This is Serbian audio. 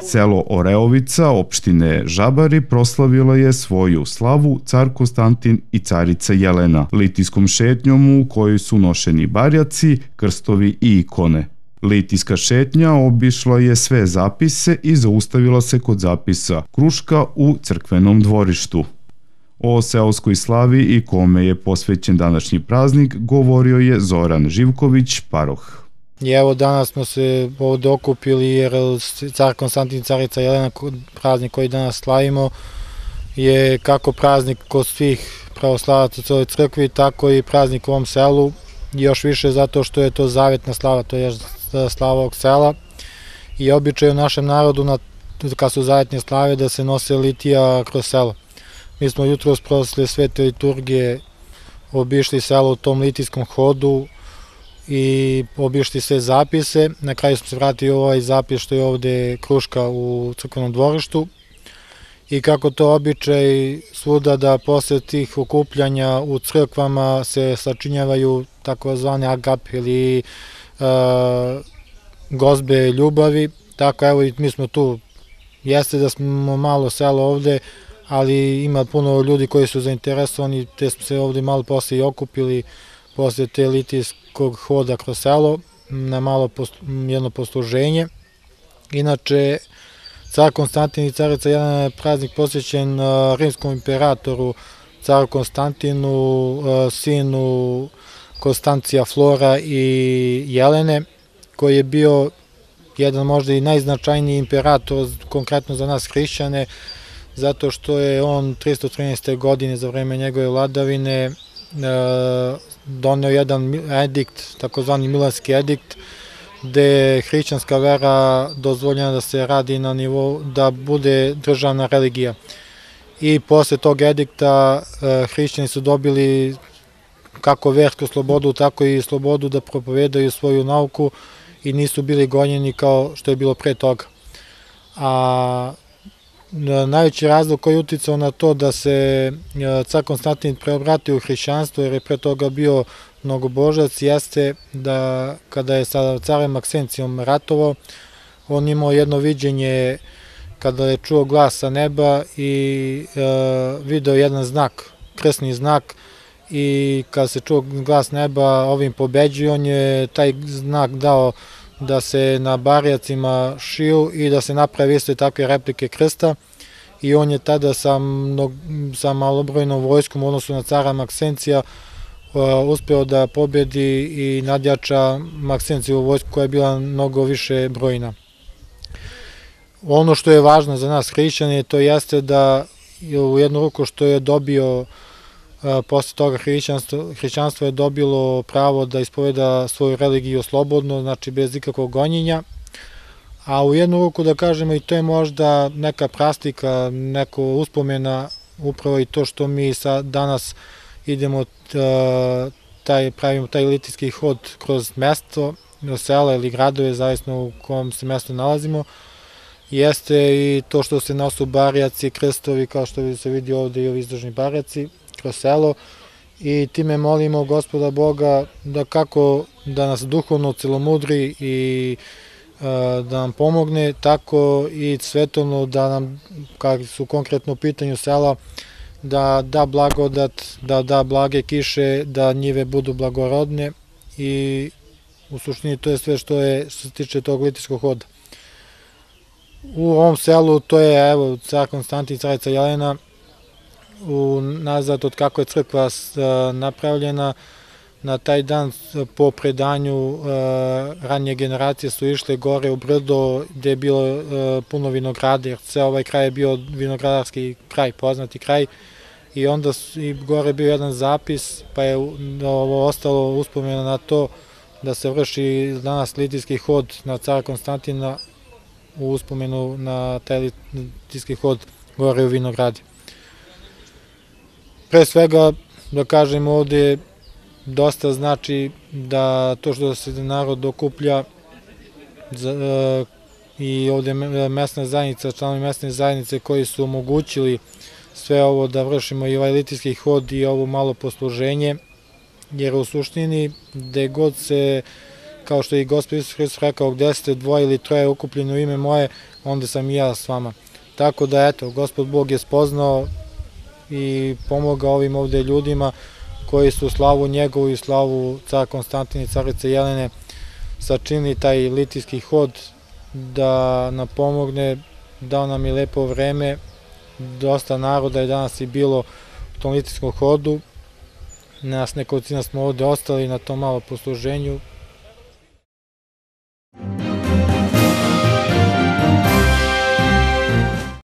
Selo Oreovica, opštine Žabari, proslavilo je svoju slavu car Konstantin i carica Jelena, litijskom šetnjom u kojoj su nošeni barjaci, krstovi i ikone. Litijska šetnja obišla je sve zapise i zaustavila se kod zapisa Kruška u crkvenom dvorištu. O seoskoj slavi i kome je posvećen današnji praznik govorio je Zoran Živković, paroh. I evo danas smo se ovde okupili jer car Konstantin i carica Jelena, praznik koji danas slavimo, je kako praznik kod svih pravoslavaca u celoj crkvi, tako i praznik u ovom selu, još više zato što je to zavetna slava, to je slava ovog sela i običaj u našem narodu kad su zavetne slave da se nose litija kroz selo. Mi smo jutros posle svete liturgije obišli selo u tom litijskom hodu i obišli sve zapise. Na kraju smo se vratili u ovaj zapis što je ovde Kruška u crkvenom dvorištu. I kako to običaj svuda da posle tih okupljanja u crkvama se sačinjavaju takozvane agape ili gozbe ljubavi. Tako evo i mi smo tu, jeste da smo malo selo ovde, ali ima puno ljudi koji su zainteresovani, te smo se ovde malo posle i okupili posle te litijskog hoda kroz selo na malo jedno posluženje. Inače, car Konstantin i carica Jelena je praznik posvećen rimskom imperatoru, caru Konstantinu, sinu Konstancija Flora i Jelene, koji je bio jedan možda i najznačajniji imperator, konkretno za nas hrišćane, zato što je on 313. godine za vreme njegove vladavine doneo jedan edikt, takozvani Milanski edikt, gde je hrišćanska vera dozvoljena da se radi na nivou da bude državna religija. I posle tog edikta hrišćani su dobili kako versku slobodu, tako i slobodu da propovedaju svoju nauku i nisu bili gonjeni kao što je bilo pre toga. A najveći razlog koji je uticao na to da se car Konstantin preobratio u hrišćanstvo, jer je pre toga bio mnogobožac, jeste da kada je sa carem Maksencijom ratovao, on imao jedno viđenje kada je čuo glas sa neba i video jedan znak, krsni znak, i kada se čuo glas neba ovim pobeđuje, on je taj znak dao da se na barjacima šiju i da se napravi isto takve replike krsta i on je tada sa malobrojnom vojskom u odnosu na cara Maksencija uspeo da pobedi i nadjača Maksentijevu vojsku koja je bila mnogo više brojna. Ono što je važno za nas hrišćane to jeste da u jednu ruku što je dobio posle toga hrišćanstvo je dobilo pravo da ispoveda svoju religiju slobodno, znači bez ikakvog gonjenja, a u jednu ruku da kažemo i to je možda neka prastika, neko uspomena, upravo i to što mi danas idemo, pravimo taj litijski hod kroz mesto, sela ili gradove, zavisno u kom se mestu nalazimo, jeste i to što se nosu barjaci, krstovi, kao što se vidi ovde i ovi izdržni barjaci, kroz selo i time molimo Gospoda Boga da kako da nas duhovno celomudri i da nam pomogne, tako i svetovno da nam, kako su konkretno u pitanju sela, da da blagodat, da da blage kiše, da njive budu blagorodne i u suštini to je sve što se tiče tog litijskog hoda. U ovom selu to je, evo, car Konstantin i carica Jelena, nazad od kako je crkva napravljena, na taj dan po predanju ranije generacije su išle gore u brdo gde je bilo puno vinograda, jer ceo ovaj kraj je bio vinogradarski kraj, poznati kraj, i onda i gore bio jedan zapis, pa je ovo ostalo uspomena na to da se vrši danas litijski hod na cara Konstantina u uspomenu na taj litijski hod gore u vinogradi. Pre svega, da kažem ovde, dosta znači da to što se narod okuplja i ovde mesna zajednica, članovi mesne zajednice koji su omogućili sve ovo da vršimo i ovaj litijski hod i ovo malo posluženje, jer u suštini gde god se kao što je i Gospod Isus Hristos rekao, gde ste dvoje ili troje okupljeni u ime moje, onda sam i ja s vama. Tako da, eto, Gospod Bog je spoznao i pomogao ovim ovde ljudima koji su slavu njegovu i slavu cara Konstantina i carice Jelene sačinili taj litijski hod da nam pomogne, dao nam je lepo vreme, dosta naroda je danas i bilo u tom litijskom hodu, nas nekolicina smo ovde ostali na tom malo posluženju,